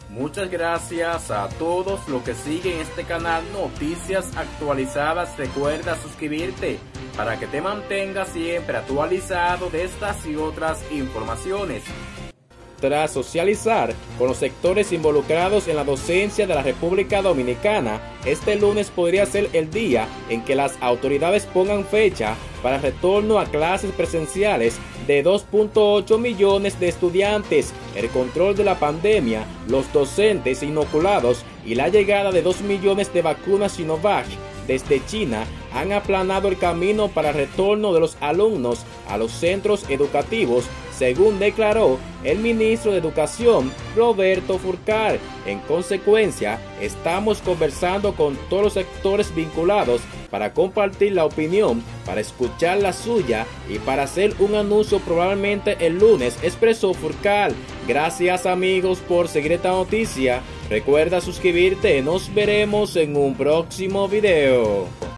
Muchas gracias a todos los que siguen este canal Noticias Actualizadas. Recuerda suscribirte para que te mantengas siempre actualizado de estas y otras informaciones. Tras socializar con los sectores involucrados en la docencia de la República Dominicana, este lunes podría ser el día en que las autoridades pongan fecha para el retorno a clases presenciales de 2.8 millones de estudiantes, el control de la pandemia, los docentes inoculados y la llegada de 2 millones de vacunas Sinovac desde China han aplanado el camino para el retorno de los alumnos a los centros educativos, según declaró el ministro de Educación, Roberto Fulcar. En consecuencia, estamos conversando con todos los sectores vinculados para compartir la opinión, para escuchar la suya y para hacer un anuncio probablemente el lunes, expresó Fulcar. Gracias amigos por seguir esta noticia. Recuerda suscribirte, nos veremos en un próximo video.